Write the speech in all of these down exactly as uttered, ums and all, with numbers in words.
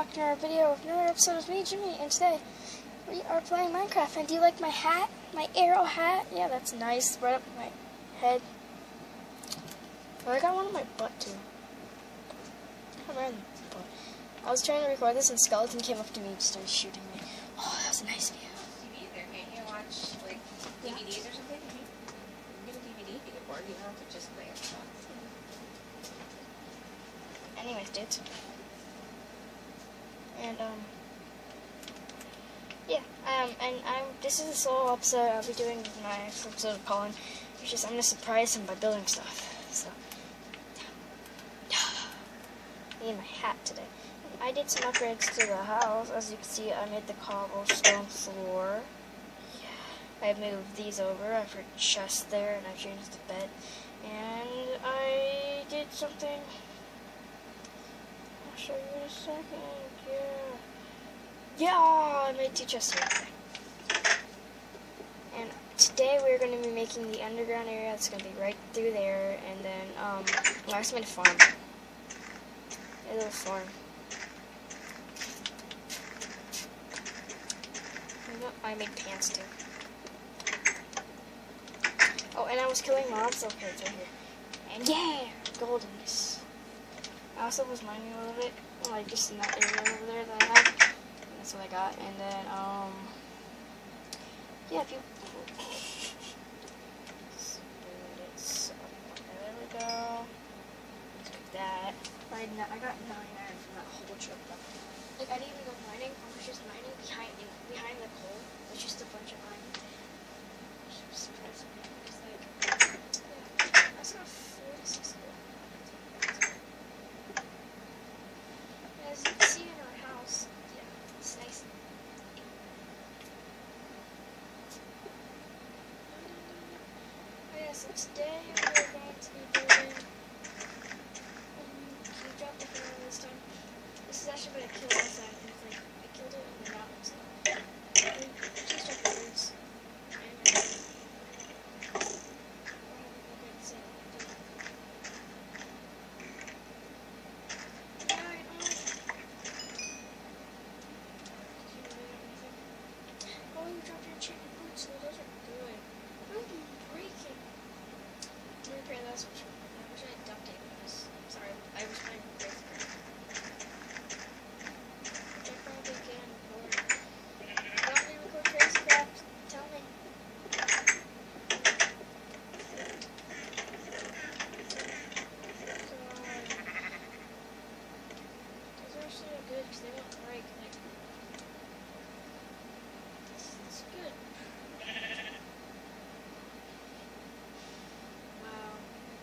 back to our video of another episode of me, Jimmy, and today we are playing Minecraft. And do you like my hat? My arrow hat? Yeah, that's nice. Right up my head. Oh, I got one on my butt too. I'm wearing the butt. I was trying to record this and Skeleton came up to me and started shooting me. Oh, that was a nice view. T V there, can't you watch like D V Ds or something? You get a D V D, you get bored, you don't have to just play Xbox. Anyways, dudes. And um yeah, um and I'm this is a solo episode. I'll be doing my first episode of Collin. It's just I'm gonna surprise him by building stuff. So I need my hat today. I did some upgrades to the house. As you can see, I made the cobblestone floor. Yeah. I moved these over. I put a chest there, and I changed the bed. And I did something. I'll show you in a second. Yeah. Yeah, I made two chests here. And today we're going to be making the underground area. It's going to be right through there. And then, um, I also made a farm. A little farm. I made pants too. Oh, and I was killing mobs. Okay, it's right here. And yeah, goldenness. I also was mining a little bit, like just in that area over there that I have. And that's what I got. And then, um, yeah, if you. So, there we go. Like that. I, I got nine iron from that whole trip. Like, I didn't even go mining. I was just mining behind behind the coal. It was just a bunch of iron. It was surprising me. It was like, yeah, that's not forty-six gold. As you can see in our house, yeah, it's nice. Oh yeah, so today we're going to be doing. Um, can you drop the camera this time? This is actually going to kill us out. And it's like, I killed it in the mountains. Please check the birds. Oh, you dropped your chicken boots. Well, those are good. Oh, breaking. Let me repair those. I wish I had duct tape on this. Sorry, I was trying to break it. Good because they won't break. Like, it's, it's good. Wow.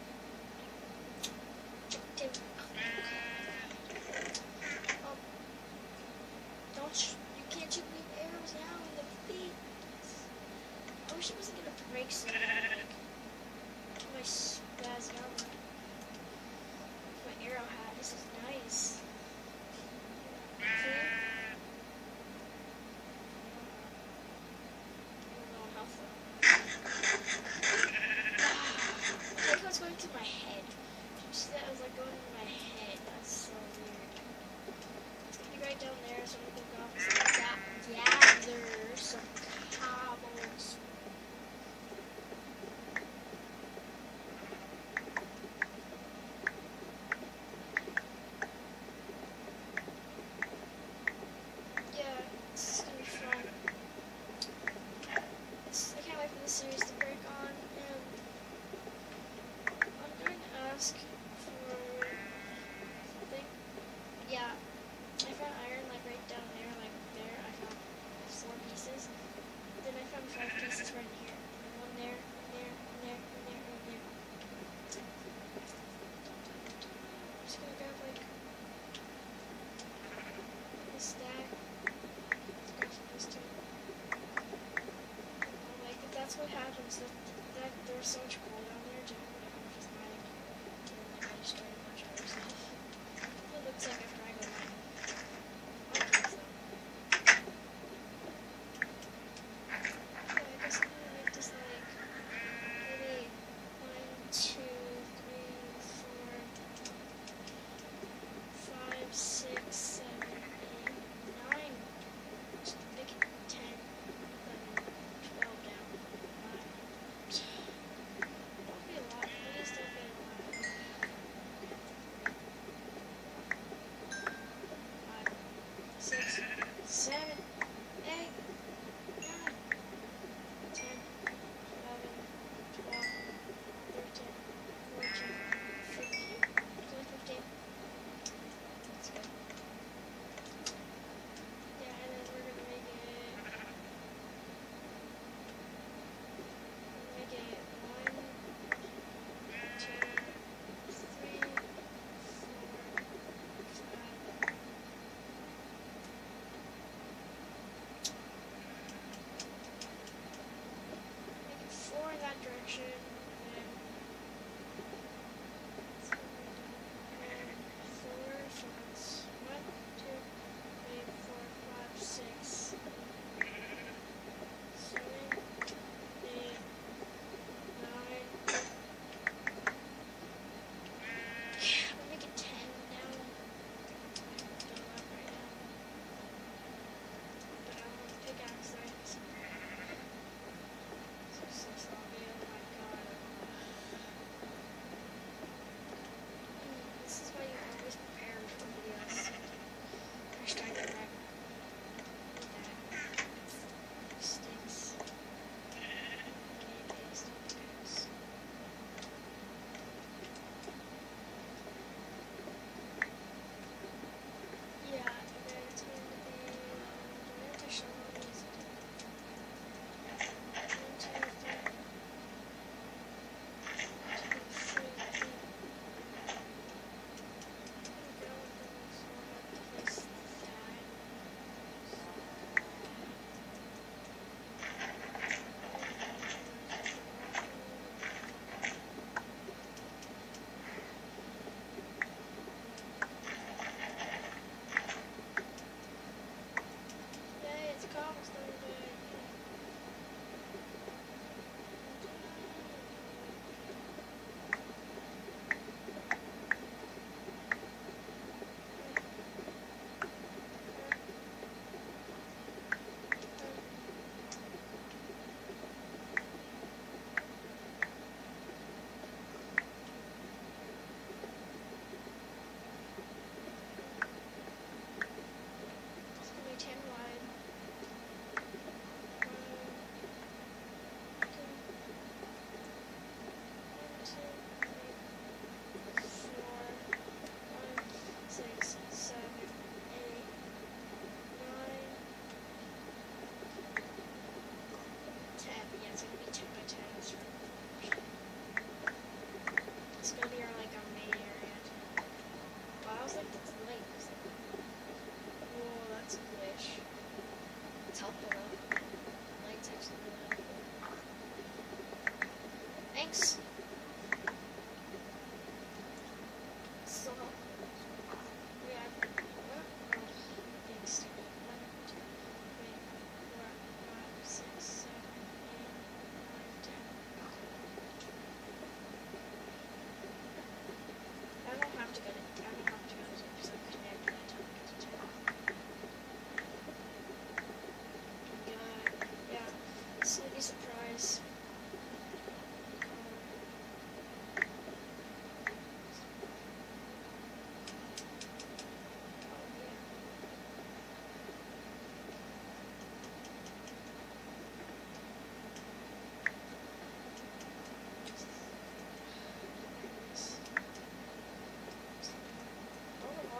Oh, don't sh you can't shoot me with arrows now in the feet. I wish it wasn't gonna break so bad. Like my spaz armor. My arrow hat. This is nice. Going to my head. Did you see that? It was like going to my head. That's so weird. It's gonna be right down there, so I'm gonna go off and gather some cobbles. Yeah, this is gonna be fun. It's, I can't wait for this series to break on. And ask for something. Yeah, I found iron like right down there, like there. I found four pieces.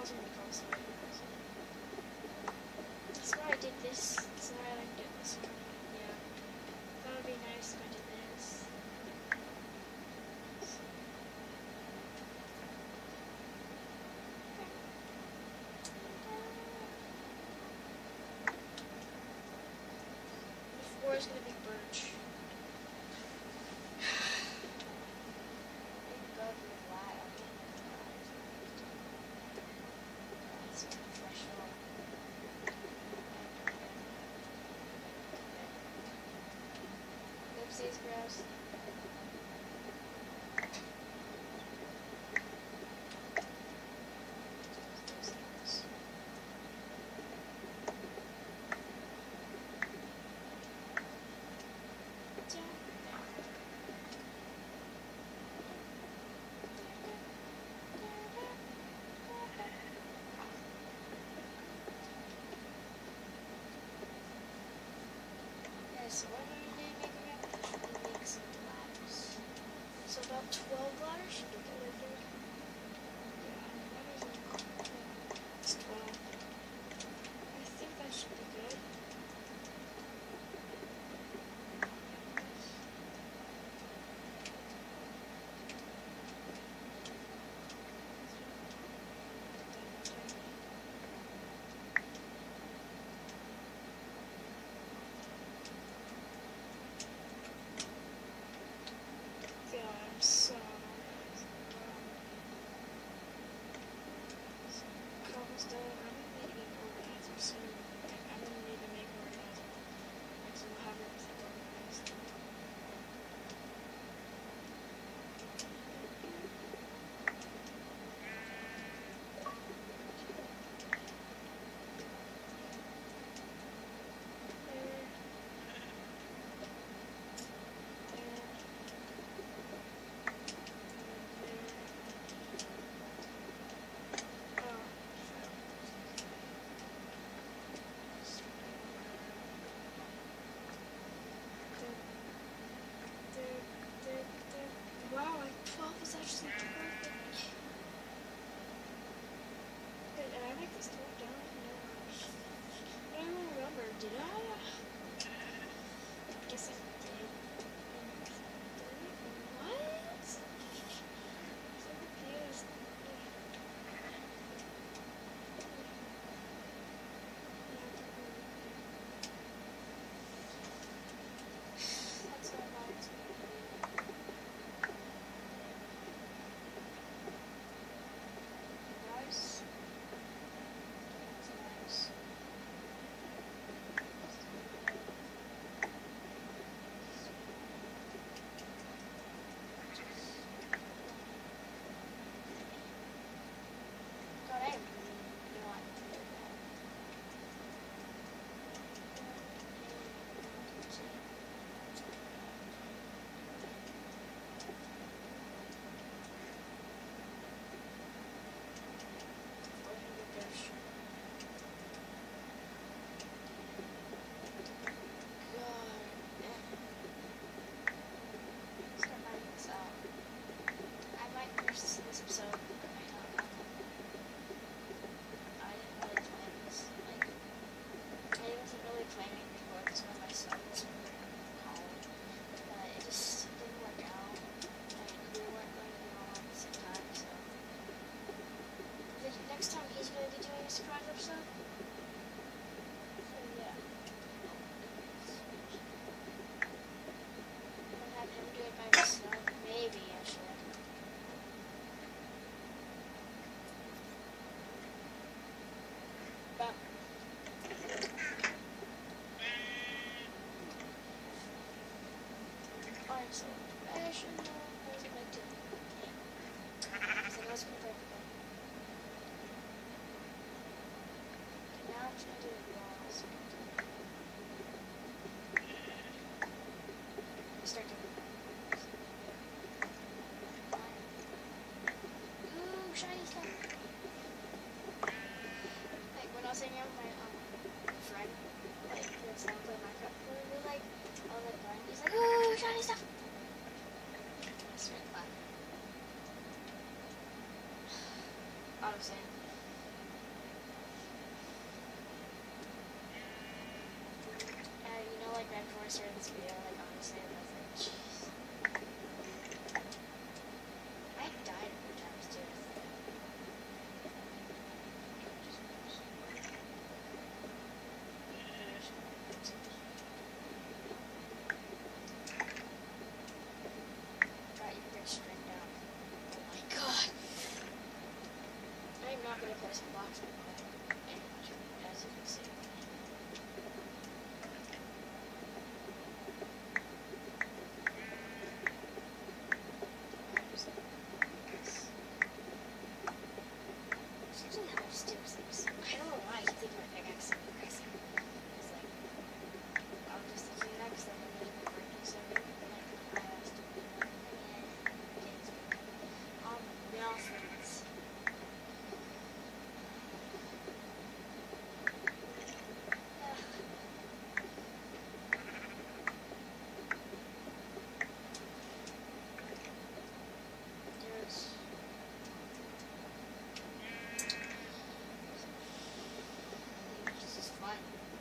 doesn't make all sense. That's why I did this. That's why I did this one. Yeah. That would be nice if I did this. The floor is gonna be birch. Oopsies, gross. So what am I going to make around? I'm going to make some ladders. So about twelve ladders should be good, I think. Yeah, that is it's twelve. I think that should be good. So, cobblestone, I'm going to need to make organizer soon. Like, I'm going to need to make organizer. Like, so we'll have everything organized. Wow, like twelve is actually perfect. Wait, did I make this twelve down? No. I don't remember. Did I? I guess I did. What? So confused. That's what I wanted to do. Nice. That's nice. God, I really want to do that. This episode, I don't know. I didn't really plan this. Like, I wasn't really planning to record this when my son was in college, but it just didn't work out. Like, we weren't going to be home at the same time, so I think next time he's going to be doing a surprise episode. So yeah, I'll have him do it by himself. Maybe actually. But alright, so I should know what was it like to yeah. So that's gonna be perfect. Okay, now I'm just gonna do the walls. Start doing it. Ooh, shiny stuff. When I was hanging out with my um, friend, like, that's not playing Minecraft, we were like, I was like, Brian, he's like, ooh, shiny stuff! That's really fun. Auto sand. I started this video, like honestly, and I was like, jeez. I died a few times too. Got your big string down. Oh my god. I'm not gonna play some blocks with my as you can see. I don't know why I keep thinking my pickaxe is aggressive. It's like, I'll just do that because I'm going to be working so good. I asked to be like, yeah, um, announcements. There's fun.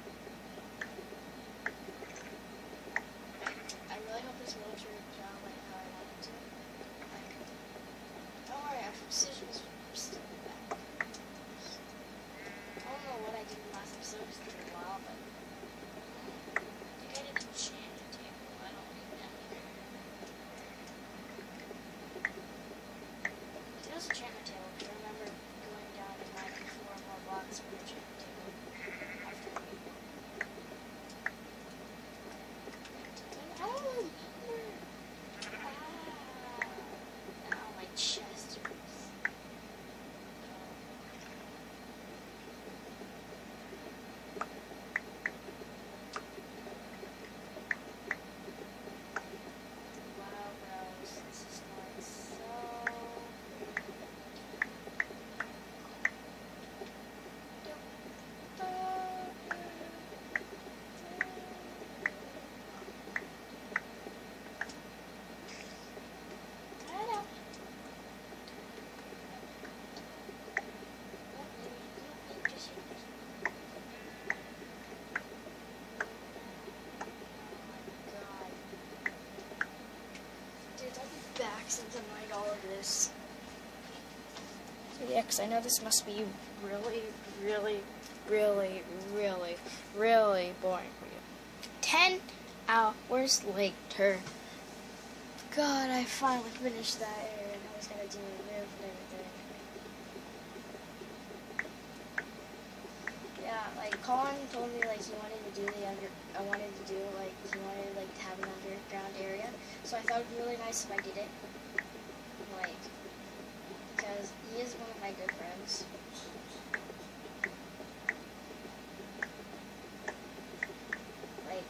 I really hope this will turn out like how I want it to. Like, don't worry, our precision is still back. I don't know what I did in the last episode, it's been a while, but I think I did an enchanting table. I don't need that either. It was an enchantment table, because I remember going down and finding four more blocks for the enchantment table. Back since I'm like all of this. So yeah, because I know this must be really, really, really, really, really boring for you. Ten hours later. God, I finally finished that area and I was gonna do the roof and everything. Yeah, like Colin told me like he wanted to do the under I wanted to do like he wanted like to have an underground area. So I thought it'd be really nice if I did it. Like, because he is one of my good friends. Like,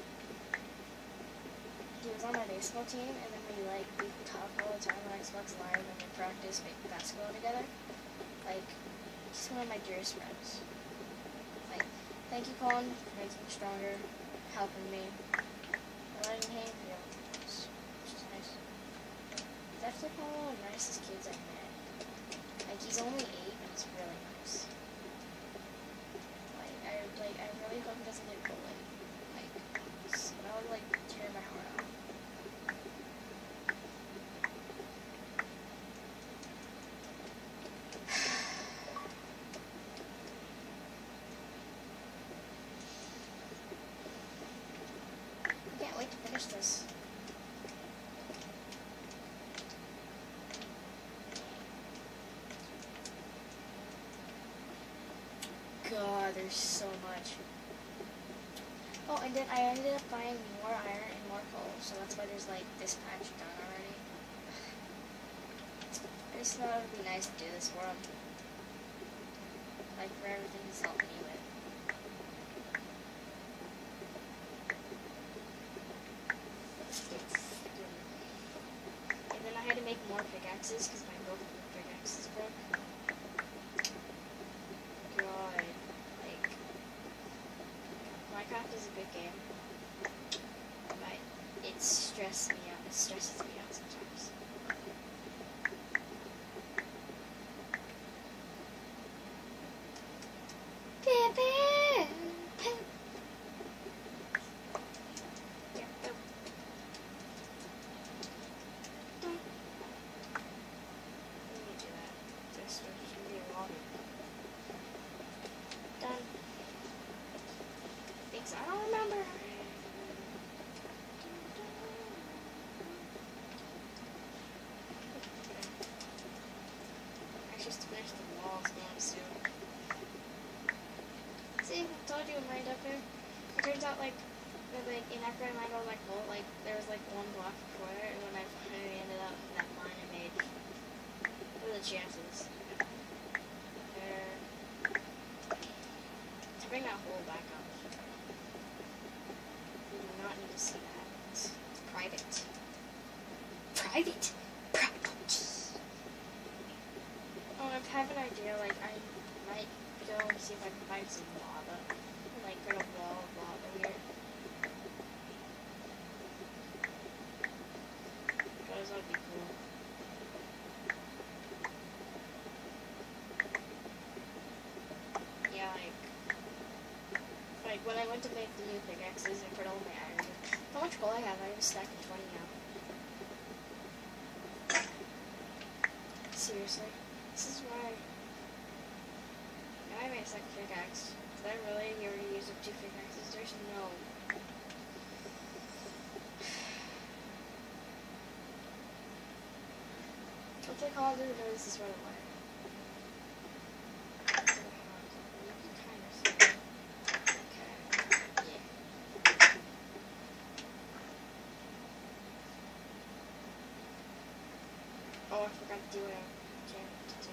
he was on my baseball team, and then we like we talk all the time on Xbox Live, and we practice basketball together. Like, he's one of my dearest friends. Like, thank you, Colin, for making me stronger, helping me, and letting him feel. Definitely one of the nicest kids I've met. Like, he's only eight, and he's really nice. Like, I like, I really hope he doesn't get bullied. Like, that would like tear my heart out. I can't wait to finish this. God, there's so much. Oh, and then I ended up buying more iron and more coal, so that's why there's like this patch done already. I just thought it would be nice to do this for him. Like, for everything he's helped me with. And then I had to make more pickaxes because my both pickaxes broke. God, like, Minecraft is a good game, but it stresses me out. It stresses me out sometimes. Because I don't remember. Actually, just finish the walls going soon. See, I told you it mined up there. It turns out, like, that, like in after I mined all like hole, like there was like one block before there, and when I finally ended up in that mine I made, what are the chances? There. To bring that hole back up. You do not need to see that. It's private. Private. Private. Oh, I have an idea. Like I might go and see if I can find some lava, and, like put a wall of lava here. That would be cool. Yeah, like, like when I went to make the new pickaxes, I put all my iron in. How much coal I have? I have a stack of twenty now. Seriously, this is why. Now I made a second pickaxe. Did I really already use up two pickaxes? There's no. What's it called? Who knows this right away? You can kind of see it. Okay. Yeah. Oh, I forgot to do what I came to do.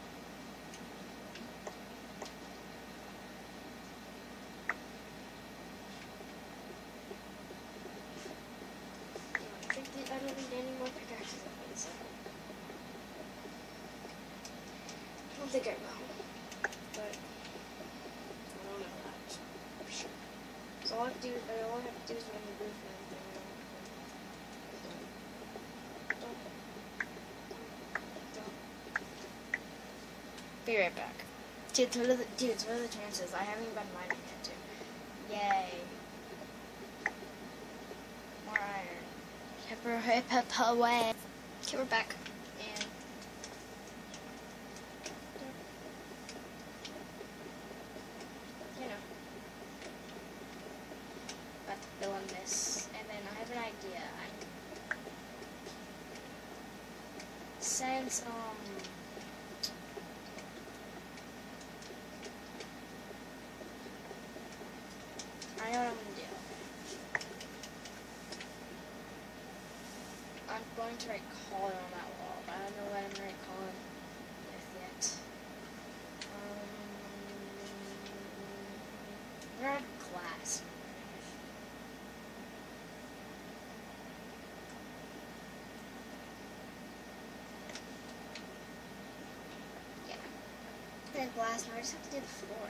I think the, I don't need any more pickaxes after this level. I don't think I will, but I don't know that for sure. So all I have to do, all I have to do is run the roof and everything. Don't, don't. Be right back. Dude, what are the, dudes, what are the chances? I haven't even been mining yet, too. Yay. More iron. Hip hip hip away. Okay, we're back. And you know, about to fill in this, and then I have an idea. I'm, since um, I know what I'm gonna do. I'm going to write collin on that wall, but I don't know what I'm gonna write collin with yet. Um, we're at class. Yeah. We're at glass, now I just have to do the floor.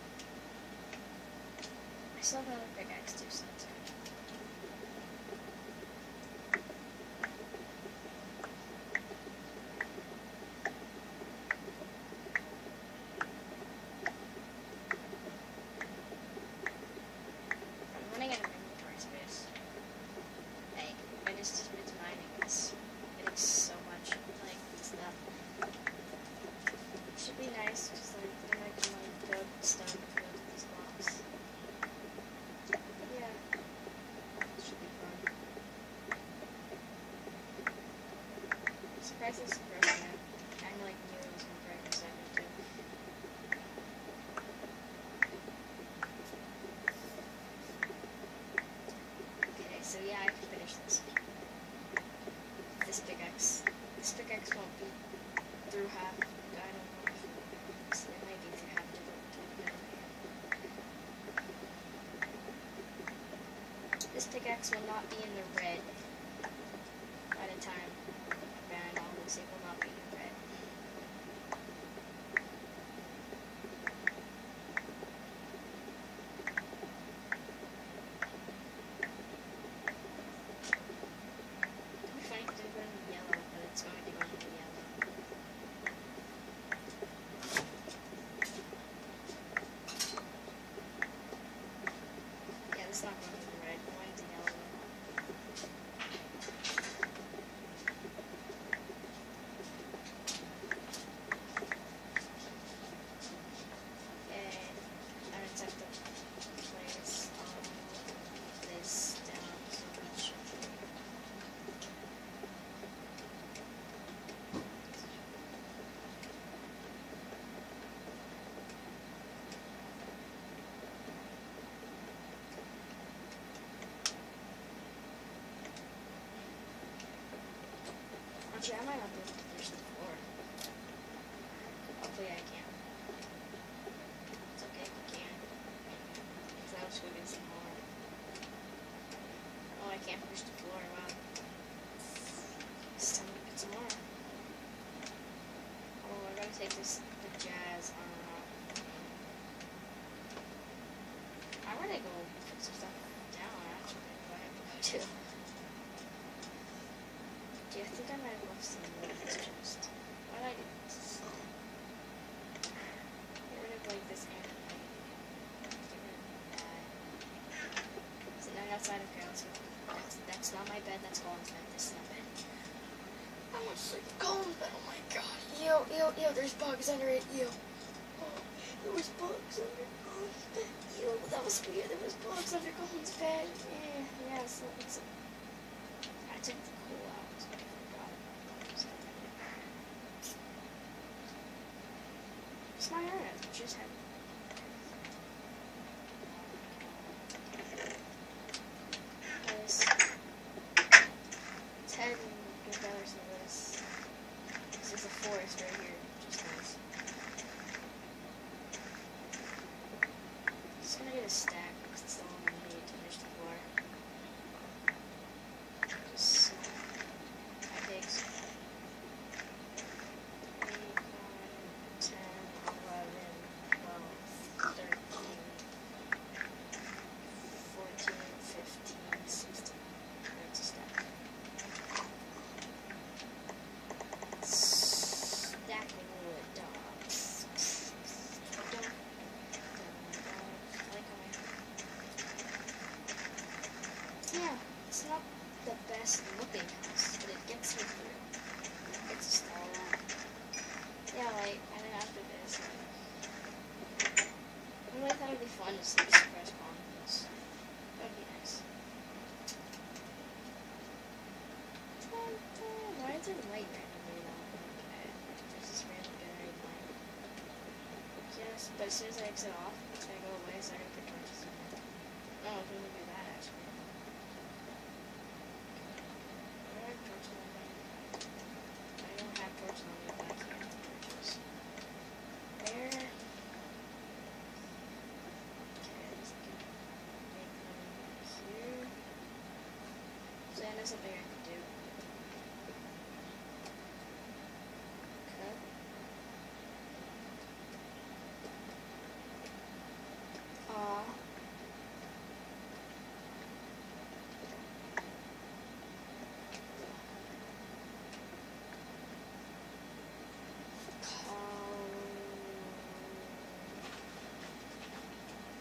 I still have another pickaxe too, so that's good. Surprise is surprising. I kind of like knew it was going to break a second too. Okay, so yeah, I can finish this. This pickaxe. This pickaxe won't be through half. I don't know if so it might be through half to the This pickaxe will not be in the red by the time and all this, it will not be in red. It'd be funny because it's going to be yellow, but it's going to go into yellow. Yeah, this is not going into red, it's going into yellow. Actually, I might not be able to finish the floor. Hopefully I can. It's okay if I can. Because I'll just go get some more. Oh, I can't finish the floor. Wow. It's time to get some more. Oh, I gotta take this the jazz armor off. I wanna go put some stuff down actually, if I have to go too. Yeah, I think I might have left some of this chest. Why did I do this? Get rid of like this animal. Get rid of that. So now outside of ground, so that's that's not my bed, that's Colin's bed. This is my bed. I want to sleep in Colin's bed, oh my god. Ew, ew, ew, there's bugs under it, ew. Oh, there was bugs under Colin's bed. Ew, that was weird. There was bugs under Colin's bed. Yeah, yeah, so it's... I took the cool out, so I forgot about bugs. It's my iron, I just have this. It's head and good colors of this. This is a forest right here, which is nice. Just gonna get a stack because it's the one we need to finish the floor. Just uh, that takes eight, nine, ten, eleven, twelve, thirteen, fourteen, fifteen, sixteen. That's a stack. Stacking wood, dogs. Dun, dun, dun. I like how I... Yeah, it's not the best looking house, but it gets me through. It's just all around. Yeah, like, and then after this, like, I really thought it would be fun to see suprise colonies. That would be nice. Why is there light randomly though? Okay. There's this random generated light. Yes, but as soon as I exit off, it's gonna go away, so I gotta put torches in there. No, I can do that actually. I don't have torches on me. I don't have torches on me, but I can have torches. There. Okay, this can make them here. So I know something I can do. Cut. Aw.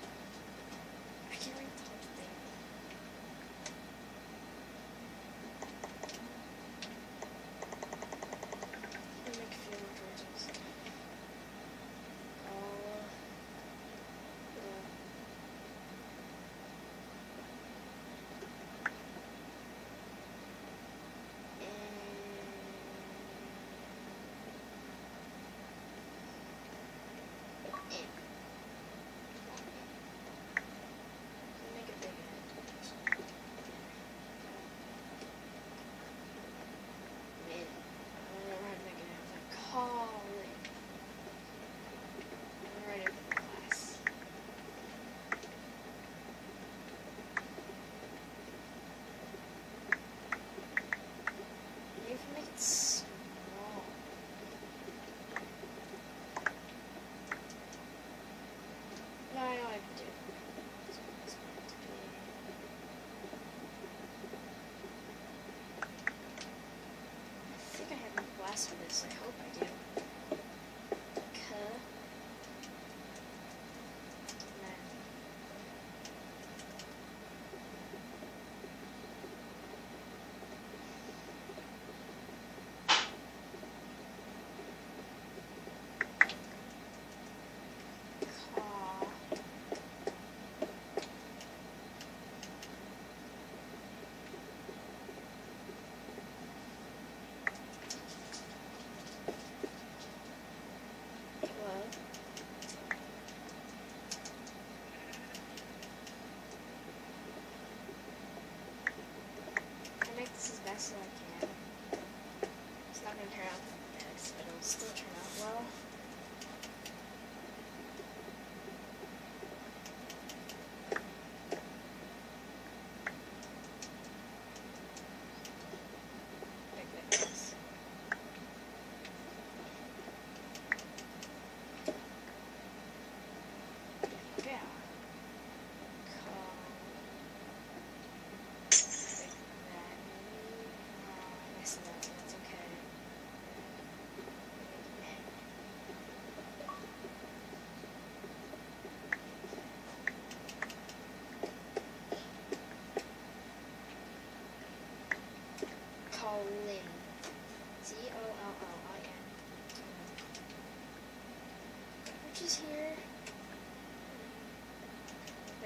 I can't read the whole thing.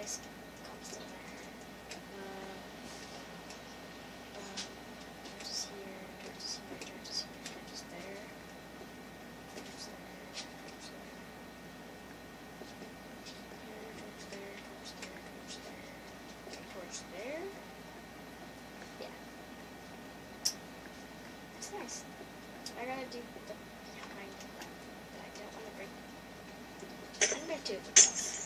nice cobblestone there. Uh, um, dirt is here, dirt is here, dirt is here, dirt is there. Dirt is there, dirt is there. Here, torch there, torch there, torch there. Okay, torch there. Yeah. That's nice. I gotta do the behind that, but I don't want to break. I'm gonna do it with this.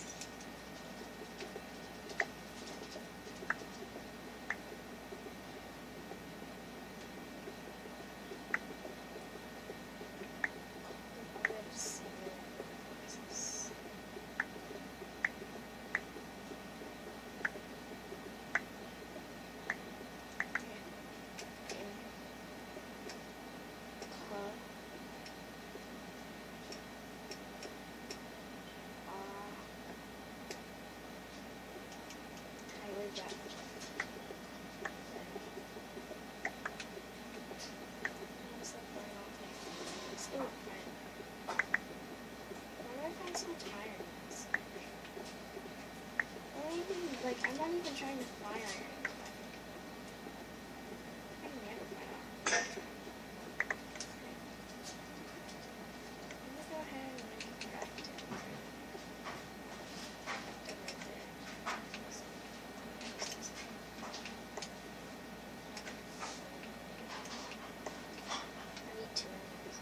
Like, I'm not even trying to fire it. I can never fire it. I'm gonna go ahead and make it craft it. Put it right there. I need two.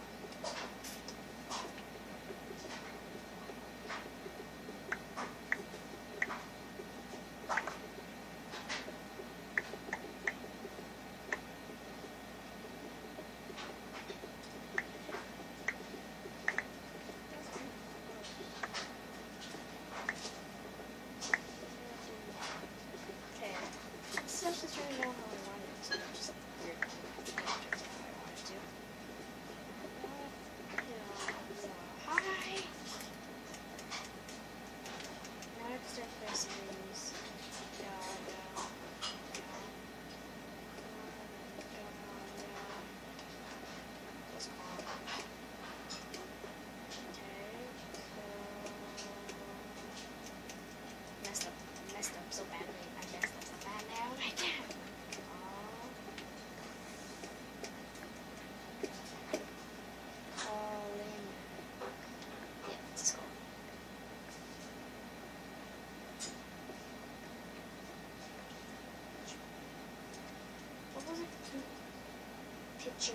I'm just trying to know how I want it to. Just weird. How I want it to. Uh, yeah, so, hi! Now I have to start pressing these. Yeah, yeah, yeah. Yeah, yeah. That's calm. Okay, so. Messed up. Messed up so badly. I messed up so bad now. Right there. Collin. Yeah, let's go. What was it? Picture.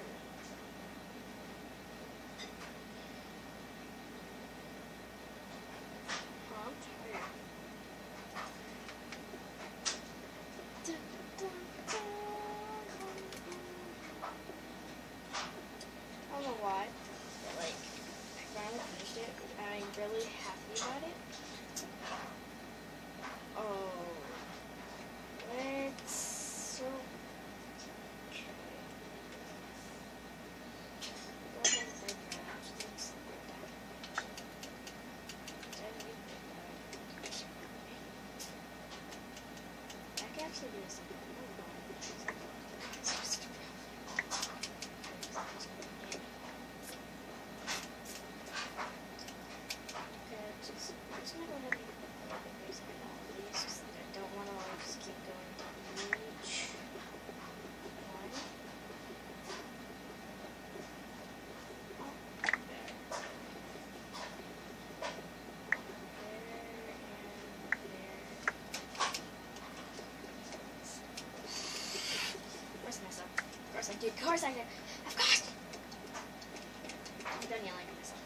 Huh? Where? Dun, dun, dun. I don't know why, but like, I finally finished it, and I'm really happy about it. Oh, let's, so, okay. Go ahead and break that. Let's break that. Then we break that. I can actually do this. Of course I did. Of course. I'm done yelling at myself.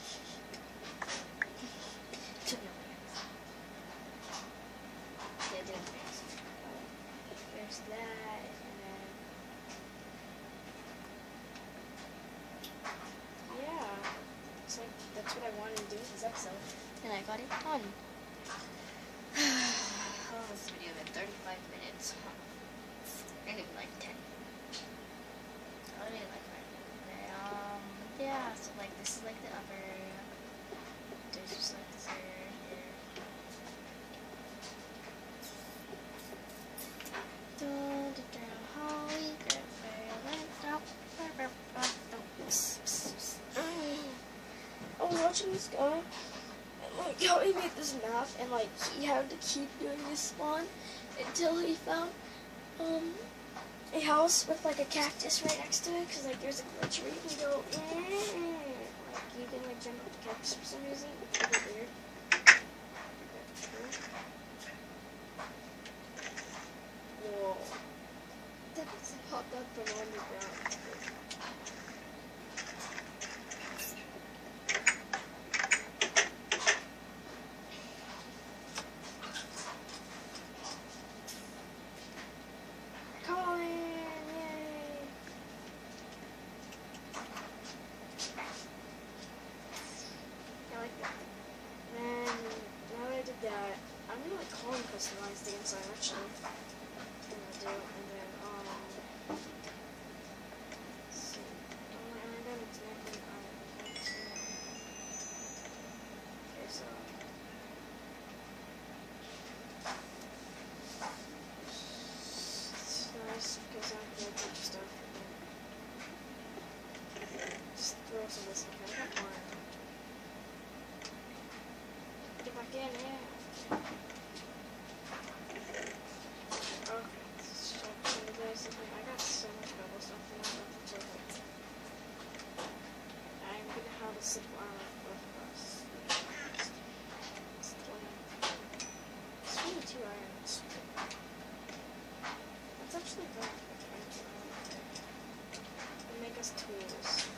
Done yelling at myself. Yeah, I did it fast. There's that, and then yeah, it's like that's what I wanted to do with this episode, and I got it done. Oh, this video been thirty-five minutes. Maybe like ten. I really like that. Um, yeah, so like this is like the upper, there's just like this area here. Dun, dun, dun, Holly, good I was watching this guy, and like how he made this map, and like he had to keep doing his spawn until he found um a house with like a cactus right next to it, because like there's a glitch where you can go mm, like you can like jump up the cactus for some reason. It's a bit weird. Whoa. That popped up from underground. Collin, yay! I like that. And now that I did that, I'm gonna like Collin customize the inside actually. I'm gonna do, and then um. Let's see. Oh, and I got exactly on it. Okay, so. It's nice because I can put stuff in. Just throw some of this in. I got more. Get back in, yeah. Okay, let's check some of this. I got so much bubble stuff in that. That's perfect. I'm gonna have a simple armor both of us. It's twenty. It's twenty-two irons. That's actually good. It'll make us tools.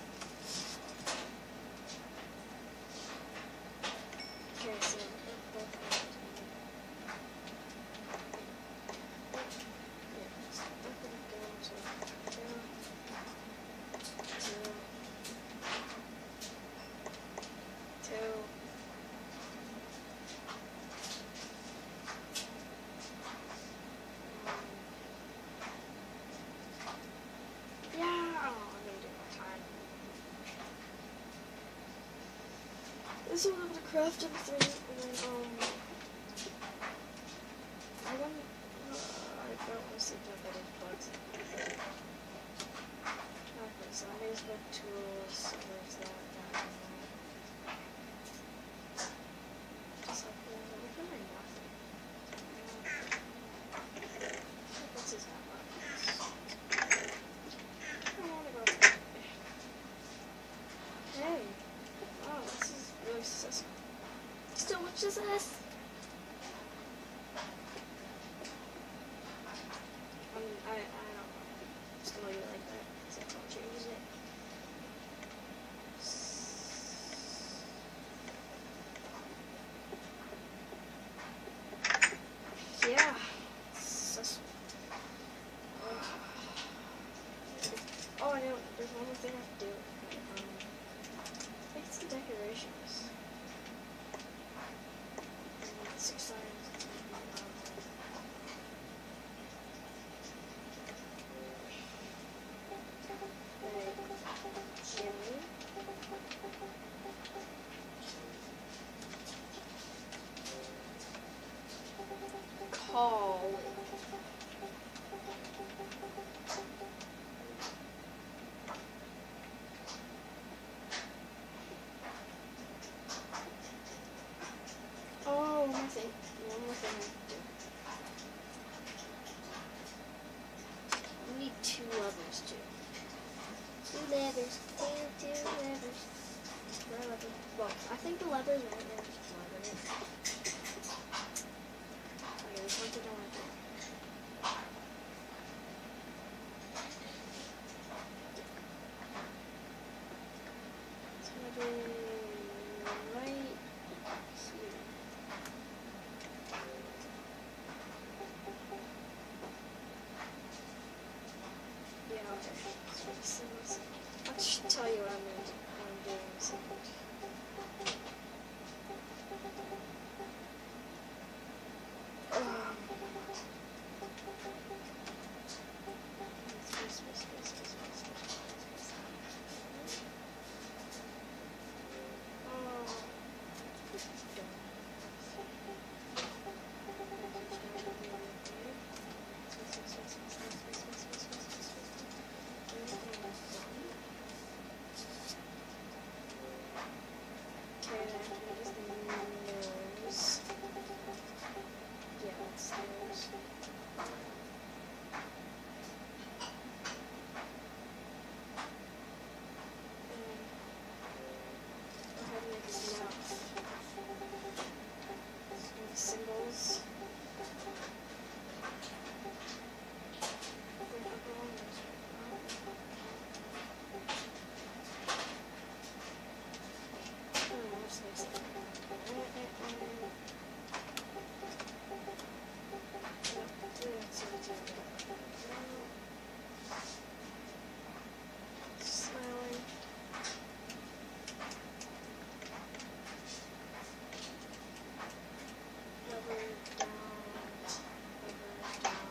Okay, so both of them. Yeah, just both of them go to two, two, two. Um, yeah, oh, I'm gonna do more time. This one I'm gonna craft in three, and then um, I don't, uh, I don't want to sleep that I did plugs. Okay, so I just put tools. So there's that, that, and that. Just like that. Look at my nothing. What's his map? I don't want to go there. Hey. Wow, this is really successful. Still much success. I mean, I, I don't know. Just gonna leave it like that. So I'll change it. Yeah. Successful. Oh, I know. There's one more thing I have to do. Um, make some decorations. And six signs. Jimmy. Call. Oh, one more thing. One more thing I have to do. We need two levers too. Two levers. Two, two levers. Where are levers? Well, I think the levers are right there. Just lever it. Okay, this one's I don't want to do. It's gonna be right here. Yeah, okay. So let's, I'll just tell you what I'm doing. What I'm doing in a second. Um, space, space, space, space, space, space, space. Oh, dumb. symbols. Smiling. Rubber down, rubber down.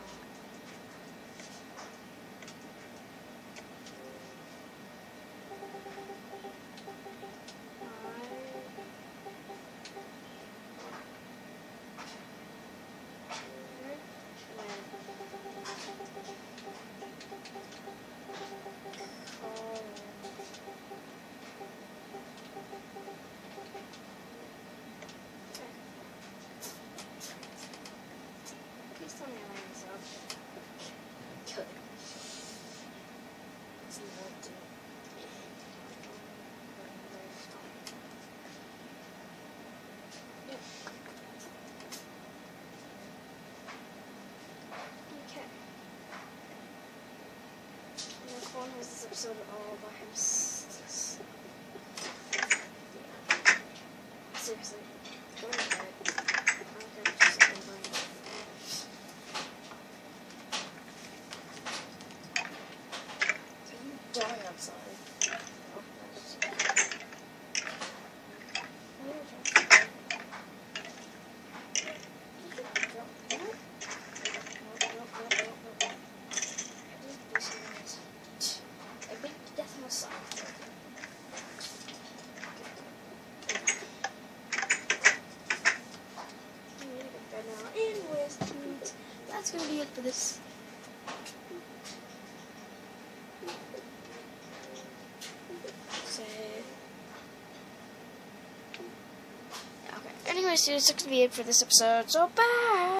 Please tell me I line this up. Good. Let's not do Yep. Okay. And Collin has this episode all by himself. Yeah. Seriously. Go to bed. I don't care if it's just over. Die outside. Oh, nice. A big death in the sun. I'm gonna go to bed now. Anyways, that's gonna be it for this. Okay. Anyways, that's going to be it for this episode. So, bye!